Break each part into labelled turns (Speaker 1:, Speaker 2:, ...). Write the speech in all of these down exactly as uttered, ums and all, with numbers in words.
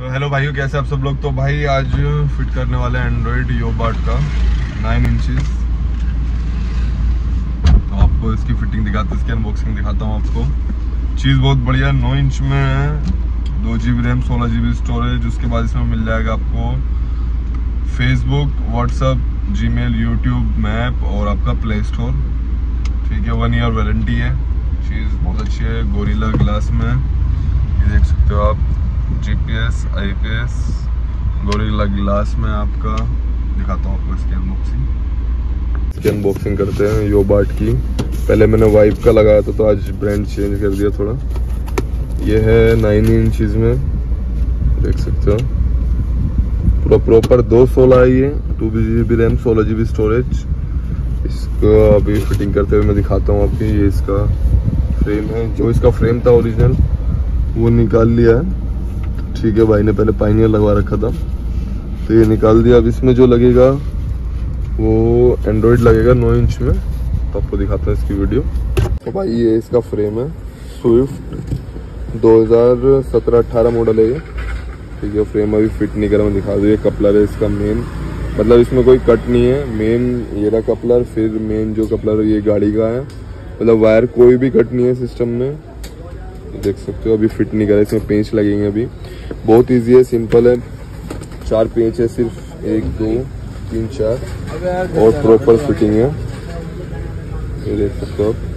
Speaker 1: तो हेलो भाइयों, कैसे आप सब लोग। तो भाई आज फिट करने वाले एंड्रॉयड योबाट का नाइन इंचेस। तो आपको इसकी फिटिंग दिखाते, इसकी अनबॉक्सिंग दिखाता हूँ आपको। चीज़ बहुत बढ़िया, नौ इंच में है, दो जी बी रैम, सोलह जी बी स्टोरेज। उसके बाद इसमें मिल जाएगा आपको Facebook, WhatsApp, Gmail, YouTube, map और आपका प्ले स्टोर। ठीक है, वन ईयर वारंटी है। चीज़ बहुत अच्छी है, गोरिल्ला ग्लास में। ये देख सकते हो आप, जीपीएस, आईपीएस, गोरिल्ला ग्लास में आपका। दिखाता हूँ आपको इसकी अनबॉक्सिंग। इसकी अनबॉक्सिंग करते हैं योबाट की। पहले मैंने वाइप का लगाया था, तो आज ब्रांड चेंज कर दिया थोड़ा। ये है नाइन इंचेस में, देख सकते हो पूरा प्रॉपर दो सोलह आई है, टू जी बी रैम, सोलह जी बी स्टोरेज। इसको अभी फिटिंग करते हुए मैं दिखाता हूँ आपको। ये इसका फ्रेम है, जो इसका फ्रेम था ओरिजिनल वो निकाल लिया है। ठीक है, भाई ने पहले पाइनियर लगवा रखा था, तो ये निकाल दिया। अब इसमें जो लगेगा वो एंड्रॉयड लगेगा नौ इंच में। तो आपको दिखाता हूँ इसकी वीडियो। तो भाई ये इसका फ्रेम है, स्विफ्ट दो हज़ार सत्रह अठारह मॉडल है ये। ठीक है, फ्रेम अभी फिट नहीं करा, मैं दिखा दूँ। ये कपलर है इसका मेन, मतलब इसमें कोई कट नहीं है। मेन ये रहा कपलर, फिर मेन जो कपलर है ये गाड़ी का है, मतलब वायर कोई भी कट नहीं है सिस्टम में। देख सकते हो अभी फिट नहीं करा, इसमें पेंच लगेंगे अभी। बहुत इजी है, सिंपल है। चार पेंच है सिर्फ, एक दो तीन चार, और प्रॉपर फिटिंग है। ये देख सकते हो आप।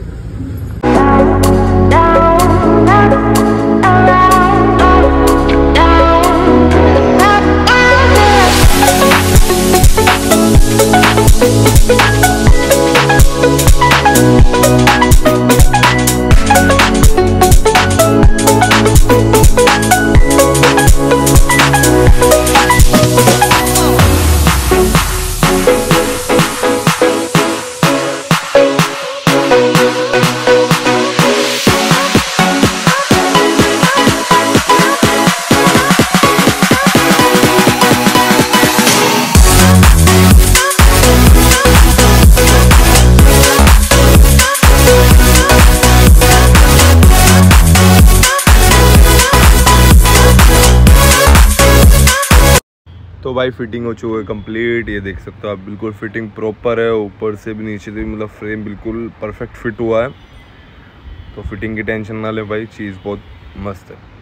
Speaker 1: तो भाई फिटिंग हो चुका है कंप्लीट। ये देख सकते हो आप, बिल्कुल फिटिंग प्रॉपर है, ऊपर से भी नीचे से भी, मतलब फ्रेम बिल्कुल परफेक्ट फिट हुआ है। तो फिटिंग की टेंशन ना ले भाई, चीज़ बहुत मस्त है।